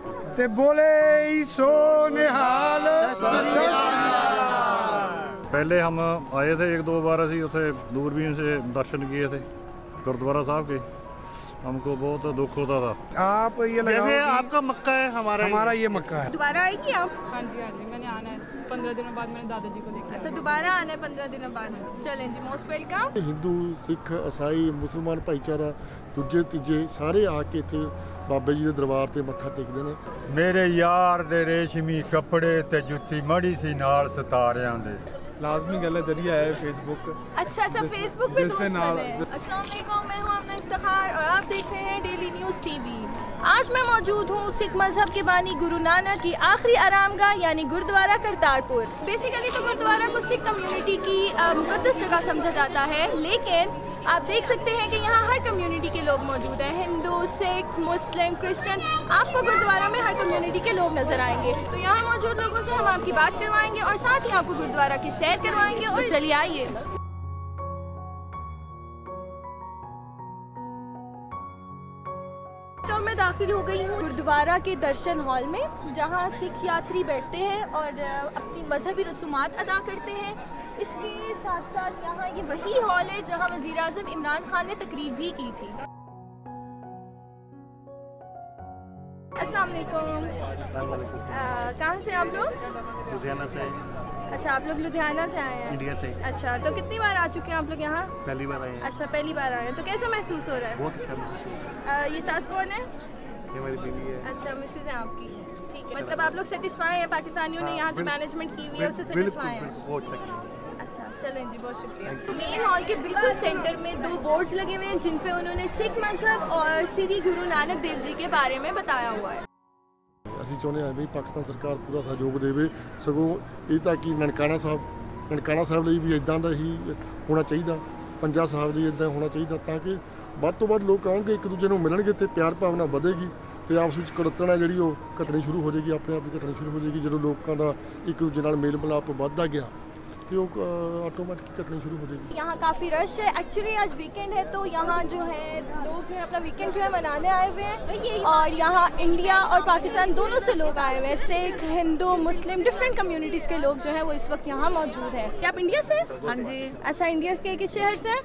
ते बोले सो निहाल। पहले हम आए थे 1-2 बार, असी उसे दूरबीन से दर्शन किए थे गुरुद्वारा साहब के। हमको बहुत दुख होता था। आप ये जैसे आपका मक्का है, हमारा ये मक्का है। दोबारा आएगी आप? हाँ जी मैंने आना है 15 दिनों बाद। मैंने दादाजी को देखा। अच्छा दोबारा आना है 15 दिनों बाद। चलें जी, मोस्ट वेलकम। हिंदू सिख ईसाई मुसलमान भाईचारा दूजे तीजे सारे आके इत्थे बाबे जी के दरबार से मत्था टेकते हैं। मेरे यार दे रेशमी कपड़े ते जुत्ती मड़ी सी नाल सितारियां दे। लाजमी गल है, जरिया है फेसबुक। अच्छा फेसबुक पे दोस्त बने। अस्सलाम वालेकुम, मैं हूं अपना इफ्तिखार और आप देख रहे हैं डेली न्यूज़ टीवी। आज मैं मौजूद हूं सिख मजहब के बानी गुरु नानक की आखिरी आरामगाह यानी गुरुद्वारा करतारपुर। बेसिकली तो गुरुद्वारा को सिख कम्युनिटी की मुकद्दस जगह समझा जाता है, लेकिन आप देख सकते हैं कि यहाँ हर कम्युनिटी के लोग मौजूद हैं। हिंदू, सिख, मुस्लिम, क्रिश्चियन, आपको गुरुद्वारा में हर कम्युनिटी के लोग नजर आएंगे। तो यहाँ मौजूद लोगों से हम आपकी बात करवाएंगे और साथ ही आपको गुरुद्वारा की सैर करवाएंगे। और चलिए आइए। तो मैं दाखिल हो गई हूँ गुरुद्वारा के दर्शन हॉल में, जहाँ सिख यात्री बैठते हैं और अपनी मजहबी रसूमात अदा करते हैं। इसके साथ साथ यहाँ ये वही हॉल है जहाँ वज़ीर-ए-आज़म इमरान खान ने तकरीर भी की थी। अस्सलाम वालेकुम। कहाँ से आप लोग? लुधियाना से। अच्छा, आप लोग लुधियाना से आए हैं? इंडिया से। अच्छा, तो कितनी बार आ चुके हैं आप लोग यहाँ? पहली बार आए हैं। अच्छा, पहली बार आए हैं। तो कैसा महसूस हो रहा है? बहुत अच्छा महसूस हो रहा है। ये साथ कौन है? ये हमारी बीवी है। अच्छा, मिसेज है आपकी। ठीक है, मतलब आप लोग सेटिस्फाई हैं? पाकिस्तानियों ने यहाँ जो मैनेजमेंट की हुई है उससे सेटिस्फाई हैं? बहुत अच्छा। अच्छा चलें जी, बहुत शुक्रिया। मेन हॉल के बिल्कुल सेंटर में 2 बोर्ड्स लगे हुए हैं जिन पे उन्होंने सिख मजहब और श्री गुरु नानक देव जी के बारे में बताया हुआ है। ਅਸੀਂ ਚਾਹੁੰਦੇ ਹਾਂ ਵੀ ਪਾਕਿਸਤਾਨ ਸਰਕਾਰ ਪੂਰਾ ਸਹਿਯੋਗ ਦੇਵੇ। ਸਗੋਂ ਇਹ ਤਾਂ ਕਿ ਨਨਕਾਣਾ ਸਾਹਿਬ ਲਈ ਵੀ ਇਦਾਂ ਦਾ ਹੀ ਹੋਣਾ ਚਾਹੀਦਾ, ਪੰਜਾ ਸਾਹਿਬ ਲਈ ਇਦਾਂ ਹੋਣਾ ਚਾਹੀਦਾ, ਤਾਂ ਕਿ ਵੱਧ ਤੋਂ ਵੱਧ ਲੋਕ ਆਉਣਗੇ, ਇੱਕ ਦੂਜੇ ਨੂੰ ਮਿਲਣਗੇ ਤੇ ਪਿਆਰ ਭਾਵਨਾ ਵਧੇਗੀ ਤੇ ਆਪਸ ਵਿੱਚ ਕੜਤਣਾ ਜਿਹੜੀ ਉਹ ਘਟਣੀ ਸ਼ੁਰੂ ਹੋ ਜਾਏਗੀ, ਆਪਣੇ ਆਪ ਹੀ ਘਟਣੀ ਸ਼ੁਰੂ ਹੋ ਜਾਏਗੀ। ਜਦੋਂ ਲੋਕਾਂ ਦਾ ਇੱਕ ਦੂਜੇ ਨਾਲ ਮੇਲ ਮਿਲਾਪ ਵੱਧਦਾ ਗਿਆ तो ऑटोमेटिक कटनी शुरू हो जाएगी। यहाँ काफ़ी रश है। एक्चुअली आज वीकेंड है तो यहाँ जो है लोग जो है अपना वीकेंड जो है मनाने आए हुए हैं और यहाँ इंडिया और पाकिस्तान दोनों से लोग आए हुए हैं। Sikh, Hindu, Muslim, different communities के लोग जो है वो इस वक्त यहाँ मौजूद है। क्या आप इंडिया से? हाँ जी। अच्छा, इंडिया के किस शहर से?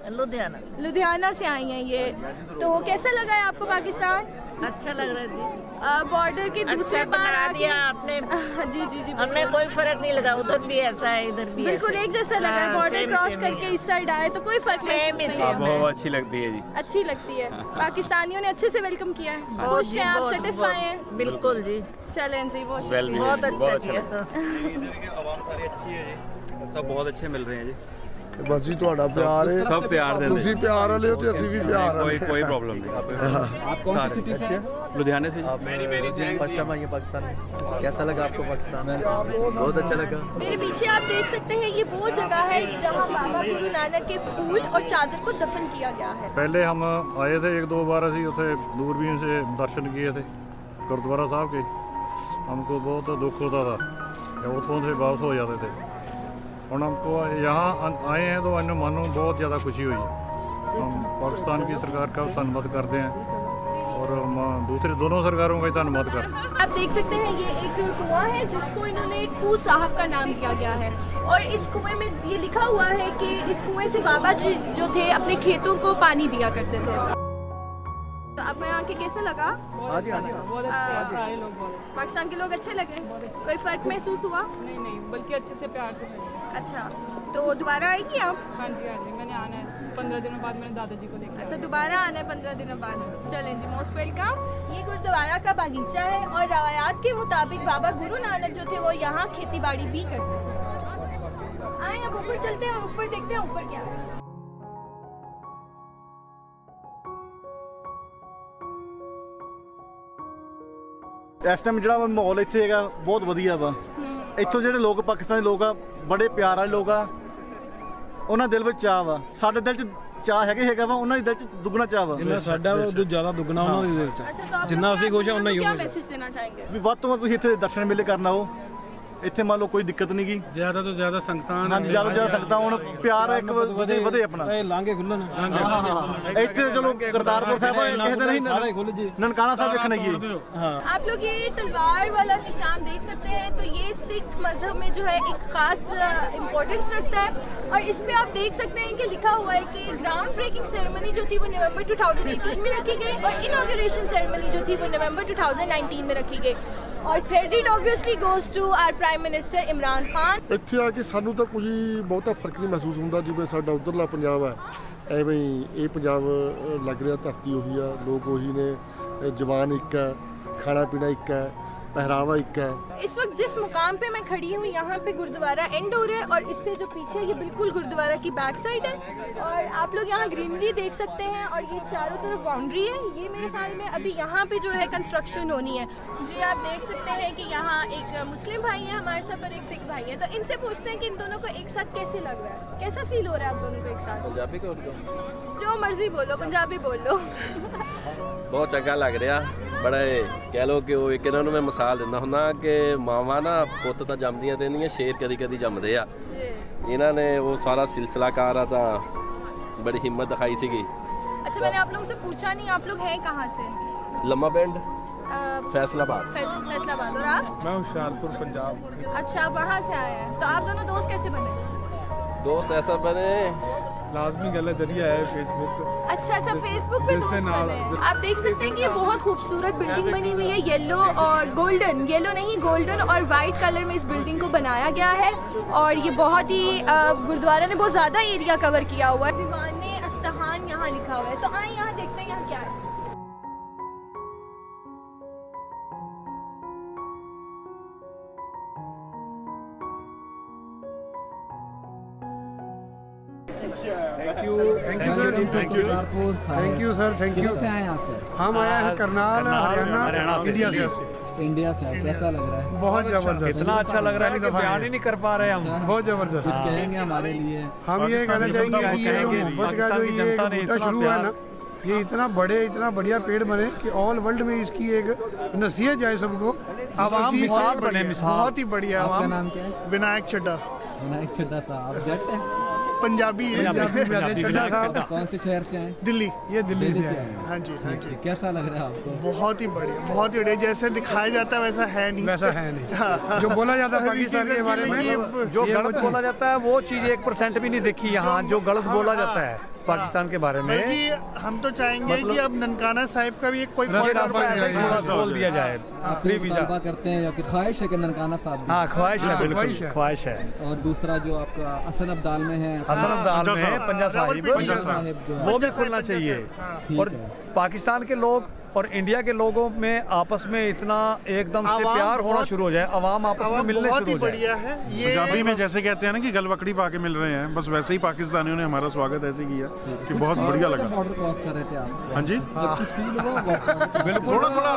लुधियाना से आई हैं ये। तो कैसा लगा है आपको पाकिस्तान? अच्छा लग रहा है। बॉर्डर के दूसरे पार बना दिया आपने। जी हमने कोई फर्क नहीं लगा, उधर भी ऐसा है इधर भी बिल्कुल एक जैसा लगा है। बॉर्डर क्रॉस करके इस साइड आए तो कोई फर्क नहीं। बहुत अच्छी लगती है जी। अच्छी लगती है। पाकिस्तानियों ने अच्छे से वेलकम किया है। खुश हैं आप? सेटिस्फाई हैं? बिल्कुल जी। चलें जी, बहुत अच्छा किया। इधर की आवाम सारी अच्छी है जी, सब बहुत अच्छे मिल रहे हैं जी। बस जी ਤੁਹਾਡਾ ਪਿਆਰ है, सब प्यार दे ਤੁਸੀਂ ਪਿਆਰ वाले हो तो ਅਸੀਂ भी प्यार वाले। कोई प्रॉब्लम नहीं। आप कौन सी सिटी से? लुधियाने से। फर्स्ट टाइम आई पाकिस्तान में, कैसा लगा आपको पाकिस्तान? बहुत अच्छा लगा। मेरे पीछे आप देख सकते हैं ये वो जगह है जहाँ बाबा गुरु नानक के फूल और चादर को दफन किया गया है। पहले हम आए थे 1-2 बार, असी उसे दूरबीन से दर्शन किए थे गुरुद्वारा साहब के। हमको बहुत दुख होता था, उतों से वापस हो जाते थे। और हमको यहाँ आए हैं तो अन्य मानो बहुत ज़्यादा खुशी हुई है। हम पाकिस्तान की सरकार का धन्यवाद करते हैं और दूसरी दोनों सरकारों का ही धन्यवाद करते हैं। आप देख सकते हैं ये एक कुआं है जिसको इन्होंने खूह साहब का नाम दिया गया है और इस कुएं में ये लिखा हुआ है कि इस कुएं से बाबा जी जो थे अपने खेतों को पानी दिया करते थे। तो आपको यहाँ के कैसा लगा? सारे लोग पाकिस्तान के लोग अच्छे लगे? कोई फर्क महसूस हुआ? नहीं, बल्कि अच्छे से प्यार से। अच्छा, तो दोबारा आएगी आप? हाँ जी मैंने आना है 15 दिनों बाद। मैंने दादाजी को देखा। अच्छा, दोबारा आना है 15 दिनों बाद। चलें जी, मोस्ट वेलकम। ये गुरुद्वारा का बागीचा है और रवायात के मुताबिक बाबा गुरु नानक जो थे वो यहाँ खेती बाड़ी भी करते थे। आए अब ऊपर चलते हैं और ऊपर देखते हैं ऊपर क्या है। इस टाइम जो माहौल इत्थे है बहुत वधिया वा। इत्थों जो लोग पाकिस्तानी लोग आ बड़े प्यार वाले लोग आ, उन्होंने दिल में चाह वा, साडे दिल च चाह है वा, उन्होंने दिल च दुगना चाह वा। जिन्ना साडा उदों ज्यादा दुगना उन्होंने दिल च। अच्छा, तो जिन्ना ਅਸੀਂ खुश ਹਾਂ उन्ना ही क्या मैसेज देना चाहेंगे? भी ਵੱਧ ਤੋਂ ਵੱਧ ਤੁਸੀਂ ਇੱਥੇ दर्शन मेले करना आओ ਇੱਥੇ ਮੰਨ ਲਓ ਕੋਈ ਦਿੱਕਤ ਨਹੀਂ ਗੀ। ਜ਼ਿਆਦਾ ਤੋਂ ਜ਼ਿਆਦਾ ਸੰਗਤਾਂ ਹਾਂਜੀ, ਜ਼ਿਆਦਾ ਤੋਂ ਜ਼ਿਆਦਾ ਸੰਗਤਾਂ ਹੁਣ ਪਿਆਰ ਇੱਕ ਵਧੇ ਆਪਣਾ। ਇਹ ਲਾਂਘੇ ਖੁੱਲਣ ਇੱਥੇ ਚਲੋ ਕਰਤਾरपुर साहब ਕਿਸੇ ਦਿਨ ਅਸੀਂ ਨਨਕਾਣਾ ਸਾਹਿਬ ਦੇਖਣ आइए। आप लोग ये तलवार वाला निशान देख सकते हैं, तो ये सिख मजहब में जो है एक खास इम्पोर्टेंस रखता है। और इस पे आप देख सकते हैं कि लिखा हुआ है कि ग्राउंड ब्रेकिंग सेरेमनी जो थी वो नवंबर 2018 में रखी गई और इनॉग्रेशन सेरेमनी जो थी वो नवंबर 2019 में रखी गई। और credit obviously goes to our prime minister Imran Khan. ਇੱਥੇ ਆ ਕੇ ਸਾਨੂੰ ਤਾਂ ਕੁਝ ਬਹੁਤਾ ਫਰਕ ਨਹੀਂ ਮਹਿਸੂਸ ਹੁੰਦਾ, ਜਿਵੇਂ ਸਾਡਾ ਉਧਰਲਾ ਪੰਜਾਬ ਹੈ ਐਵੇਂ ਹੀ ਇਹ ਪੰਜਾਬ ਲੱਗ ਰਿਹਾ। ਧਰਤੀ ਉਹੀ ਆ, ਲੋਕ ਉਹੀ ਨੇ, ਜਵਾਨ ਇੱਕ ਹੈ, ਖਾਣਾ पीना एक है, पहरावा एक है। इस वक्त जिस मुकाम पे मैं खड़ी हूँ यहाँ पे गुरुद्वारा एंड हो रहा है और इससे जो पीछे ये बिल्कुल गुरुद्वारा की बैक साइड है। और आप लोग यहाँ ग्रीनरी देख सकते हैं और ये चारों तरफ बाउंड्री है। ये मेरे ख्याल में अभी यहाँ पे जो है कंस्ट्रक्शन होनी है। जी आप देख सकते हैं कि यहाँ एक मुस्लिम भाई है हमारे साथ और एक सिख भाई है, तो इनसे पूछते हैं कि इन दोनों को एक साथ कैसे लग रहा है, कैसा फील हो रहा है आप दोनों को एक साथ? पंजाबी को उर्दू जो मर्जी बोलो, पंजाबी बोल लो। ਬਹੁਤ ਚੰਗਾ ਲੱਗ ਰਿਹਾ। ਬੜਾ ਕਹਿ ਲਓ ਕਿ ਉਹ ਇੱਕ ਇਹਨਾਂ ਨੂੰ ਮੈਂ ਮਿਸਾਲ ਦਿੰਦਾ ਹੁੰਦਾ ਕਿ ਮਾਵਾਂ ਨਾ ਪੁੱਤ ਤਾਂ ਜੰਮਦੀਆਂ ਤੇ ਨਹੀਂ, ਸ਼ੇਰ ਕਦੀ ਕਦੀ ਜੰਮਦੇ ਆ। ਇਹਨਾਂ ਨੇ ਉਹ ਸਾਰਾ सिलसिलाकार ਆ ਤਾਂ बड़ी हिम्मत दिखाई सीगी। अच्छा, मैंने आप लोगों से पूछा नहीं, आप लोग हैं कहाँ से? लम्मा पिंड फैसलाबाद। फैसलाबाद। और आप? मैं होशियारपुर पंजाब। अच्छा, आप वहाँ से आए हैं। तो आप दोनों दोस्त कैसे बने? दोस्त ऐसा बने, लाजमी गल जरिया है फेसबुक। अच्छा, फेसबुक पे दोस्त बने हैं। आप देख सकते हैं कि ये बहुत खूबसूरत बिल्डिंग बनी हुई है। येलो और गोल्डन, येलो नहीं गोल्डन और वाइट कलर में इस बिल्डिंग को बनाया गया है। और ये बहुत ही गुरुद्वारा ने बहुत ज्यादा एरिया कवर किया हुआ है। दीवाने अस्तहान यहाँ लिखा हुआ है, तो आए यहाँ देखते हैं यहाँ क्या है। Kartarpur thank you sir, thank you. किधर से आए आप सर? हम आए हैं करनाल, हरियाणा, इंडिया से। इंडिया से। कैसा लग रहा है? बहुत जबरदस्त, इतना अच्छा लग रहा है कि बयान ही नहीं कर पा रहे हम। बहुत जबरदस्त। कुछ कहेंगे हमारे लिए? हम ये कहना चाहेंगे कि ये मोहब्बत का जो ये बूटा शुरू है ना, ये इतना बढ़िया पेड़ बने कि ऑल वर्ल्ड में इसकी एक नसीहत जाए सबको। आवाम मिसाल बने, मिसाल। बहुत ही बढ़िया। आपका नाम क्या है? विनायक चड्ढा। विनायक चड्ढा साहब। आप जट है? पंजाबी है। कौन से शहर से आए? दिल्ली। ये दिल्ली से आए। हाँ जी, हाँ जी। कैसा लग रहा है आपको? बहुत ही बढ़िया, बहुत ही बढ़िया। जैसे दिखाया जाता है वैसा है नहीं। वैसा है नहीं। जो बोला जाता है पाकिस्तान के बारे में, जो गलत बोला जाता है वो चीज 1% भी नहीं देखी यहाँ। जो गलत बोला जाता है पाकिस्तान के बारे में, हम तो चाहेंगे कि अब ननकाना साहिब का भी एक कोई बोल दिया जाए। आप मुतालबा करते हैं या कि ख्वाहिश है कि ननकाना साहब? हाँ, ख्वाहिश है, बिल्कुल ख्वाहिश है। और दूसरा जो आपका हसन अब्दाल में है, हसन अब्दाल में पंजा साहिब, वो भी खुलना चाहिए। और पाकिस्तान के लोग और इंडिया के लोगों में आपस में इतना एकदम से प्यार होना शुरू हो जाए, अवाम आपस में मिलने शुरू हो जाए। पंजाबी में जैसे कहते हैं ना कि गलवकड़ी पाके मिल रहे हैं, बस वैसे ही पाकिस्तानियों ने हमारा स्वागत ऐसे किया कि बहुत बढ़िया लगा। बॉर्डर क्रॉस कर रहे थे आप? हाँ जी, कुछ फील हुआ? बिल्कुल,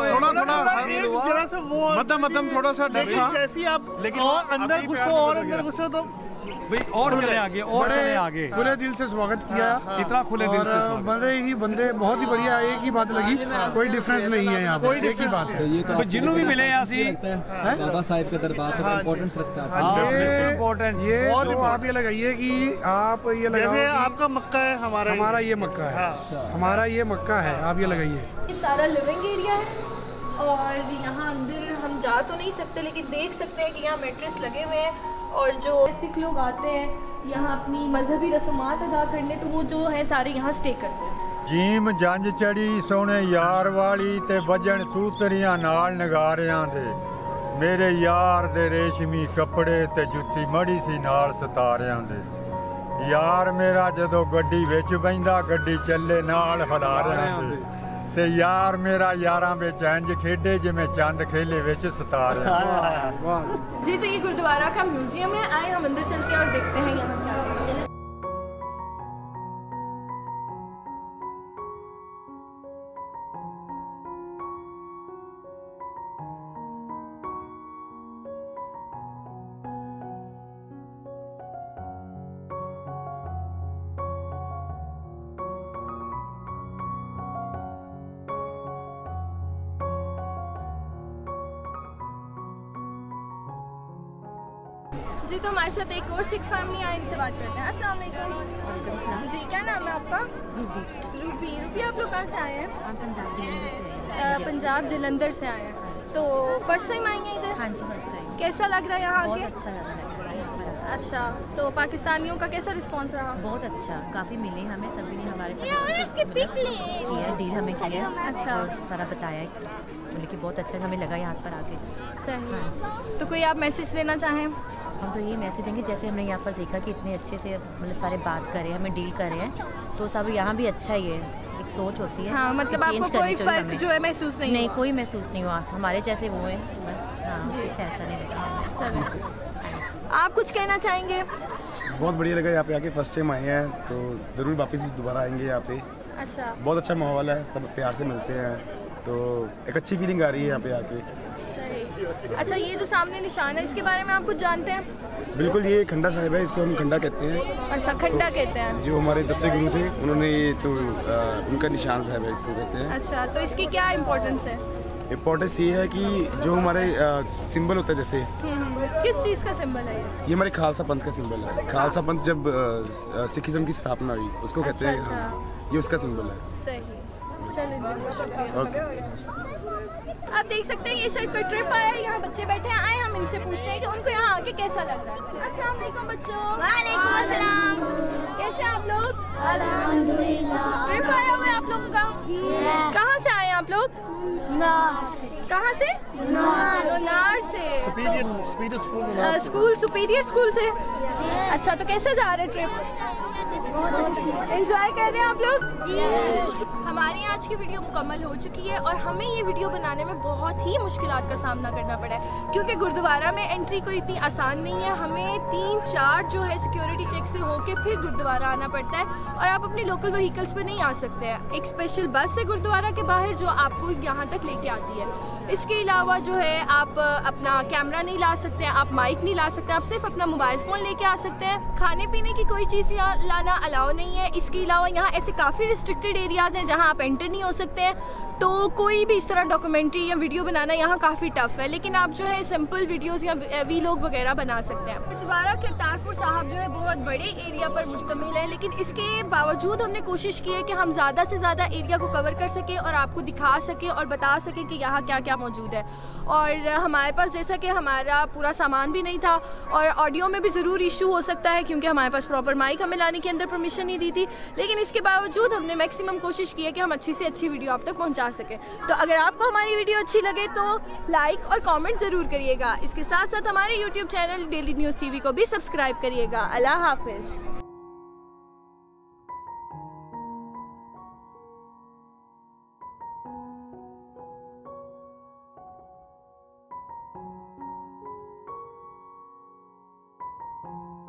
मध्यम थोड़ा सा देखा। जैसे आप लेकिन अंदर घुसो तो और चले आगे, और चले आगे। खुले दिल से स्वागत किया, इतना खुले दिल से बंदे बहुत ही बढ़िया। एक ही बात लगी, कोई डिफरेंस नहीं है यहाँ पर, एक ही बात है। तो ये तो जिन्हों भी मिले यहाँ से बाबा साहिब के दरबार का इम्पोर्टेंस रखता है। ये तो आप ये लगाइए कि आप ये लगाइए आपका मक्का है, हमारा ये मक्का है। हमारा ये मक्का है, आप ये लगाइए। ये सारा लिविंग एरिया है और यहाँ अंदर हम जा तो नहीं सकते, लेकिन देख सकते हैं कि यहाँ मैट्रेस लगे हुए हैं। और जो सिख लोग आते हैं यहाँ अपनी मजहबी रस्मात अदा करने, तो वो जो है सारे यहाँ स्टे करते हैं। जीम जंज चढ़ी सोने यार वाली ते वजन तूतरियां नाल नगारियां दे, मेरे यार दे रेशमी कपड़े ते जुत्ती मड़ी सी नाल सितारियां दे। यार मेरा जदों गड्डी विच बहिंदा, गड्डी चले नाल हलारियां दे, ते यार मेरा यारां विच इंज खेडे जिवें चंद खेले विच सितारियां। जी, तो ये गुरुद्वारा का म्यूजियम है। आए हम अंदर चलते हैं और देखते हैं यहाँ क्या है। जी तो हमारे साथ एक और सिख फैमिली आए, इनसे बात करते हैं। अस्सलाम वालेकुम जी, क्या नाम है आपका? रूबी। रूबी, आप लोग कहाँ से आए हैं? पंजाब जलंधर से आए हैं। तो फर्स्ट टाइम आएंगे इधर? हाँ जी फर्स्ट टाइम। कैसा लग रहा है यहाँ आके? बहुत अच्छा लग रहा है। अच्छा, तो पाकिस्तानियों का कैसा रिस्पांस रहा? बहुत अच्छा, काफ़ी मिले हमें, सभी ने हमारे साथ किया, डील हमें किया। अच्छा, और सारा बताया, बोले कि बहुत अच्छा हमें लगा यहाँ पर आके। सही। हाँ, तो कोई आप मैसेज देना चाहें? हम तो ये मैसेज देंगे, जैसे हमने यहाँ पर देखा कि इतने अच्छे से मतलब सारे बात कर रहे हैं, हमें डील कर रहे हैं, तो सब यहाँ भी अच्छा ही है। एक सोच होती है। हाँ, मतलब आपको कोई फर्क जो है महसूस नहीं कोई महसूस नहीं हुआ, हमारे जैसे वो है बस। हाँ, कुछ ऐसा नहीं लगा। चलो, आप कुछ कहना चाहेंगे? बहुत बढ़िया लगा यहाँ पे आके, फर्स्ट टाइम आए हैं तो ज़रूर वापस भी दोबारा आएंगे यहाँ पे। अच्छा, बहुत अच्छा माहौल है, सब प्यार से मिलते हैं, तो एक अच्छी फीलिंग आ रही है यहाँ पे आके। सही। अच्छा, ये जो सामने निशान है, इसके बारे में आप कुछ जानते हैं? बिल्कुल, ये खंडा साहिब है, इसको हम खंडा कहते हैं। अच्छा, खंडा कहते हैं। जो हमारे 10वें गुरु थे, उन्होंने ये तो उनका निशान साहिब है, इसको कहते हैं। अच्छा, तो इसकी क्या इम्पोर्टेंस है? इम्पोर्टेंस ये है कि जो हमारे सिंबल होता है, जैसे किस चीज़ का सिंबल है ये हमारे खालसा पंथ का सिंबल है। खालसा पंथ जब सिखिज्म की स्थापना हुई, उसको कहते हैं। अच्छा। ये उसका सिंबल है। सही, चलिए, शुक्रिया। ओके। आप देख सकते हैं ये शायद कोई ट्रिप आया है, यहाँ बच्चे बैठे हैं, आए हम इनसे पूछते हैं कि उनको यहाँ आके कैसा लग रहा है। अस्सलाम वालेकुम बच्चों। वालेकुम अस्सलाम। कैसे हैं आप लोग? अल्हम्दुलिल्लाह। ट्रिप आया हुआ है आप लोगों का? कहाँ से आए हैं आप लोग? कहाँ से? लोनार से। सुपीरियर स्कूल से। अच्छा, तो कैसे जा रहे ट्रिप? एंजॉय कर रहे हैं आप लोग? हमारी आज की वीडियो मुकम्मल हो चुकी है और हमें ये वीडियो बनाने में बहुत ही मुश्किलात का सामना करना पड़ा है, क्योंकि गुरुद्वारा में एंट्री कोई इतनी आसान नहीं है। हमें 3-4 जो है सिक्योरिटी चेक से होके फिर गुरुद्वारा आना पड़ता है और आप अपने लोकल व्हीकल्स पे नहीं आ सकते हैं। एक स्पेशल बस है गुरुद्वारा के बाहर जो आपको यहाँ तक लेके आती है। इसके अलावा जो है आप अपना कैमरा नहीं ला सकते हैं, आप माइक नहीं ला सकते, आप सिर्फ अपना मोबाइल फ़ोन लेके आ सकते हैं। खाने पीने की कोई चीज़ यहाँ लाना अलाउ नहीं है। इसके अलावा यहाँ ऐसे काफ़ी रिस्ट्रिक्टेड एरियाज़ हैं जहाँ आप एंटर नहीं हो सकते हैं। तो कोई भी इस तरह डॉक्यूमेंट्री या वीडियो बनाना यहाँ काफ़ी टफ है, लेकिन आप जो है सिंपल वीडियोज़ या वीलॉग वगैरह बना सकते हैं। गुरुद्वारा करतारपुर साहब जो है बहुत बड़े एरिया पर मुश्तमिल है, लेकिन इसके बावजूद हमने कोशिश की है कि हम ज़्यादा से ज़्यादा एरिया को कवर कर सकें और आपको दिखा सकें और बता सकें कि यहाँ क्या क्या मौजूद है। और हमारे पास जैसा कि हमारा पूरा सामान भी नहीं था और ऑडियो में भी ज़रूर इशू हो सकता है, क्योंकि हमारे पास प्रॉपर माइक हमें लाने के अंदर परमिशन नहीं दी थी, लेकिन इसके बावजूद हमने मैक्सिमम कोशिश की है कि हम अच्छी से अच्छी वीडियो आप तक पहुंचा सकें। तो अगर आपको हमारी वीडियो अच्छी लगे तो लाइक और कमेंट ज़रूर करिएगा। इसके साथ साथ हमारे YouTube channel daily news TV को भी सब्सक्राइब करिएगा। अल्लाह हाफिज़। you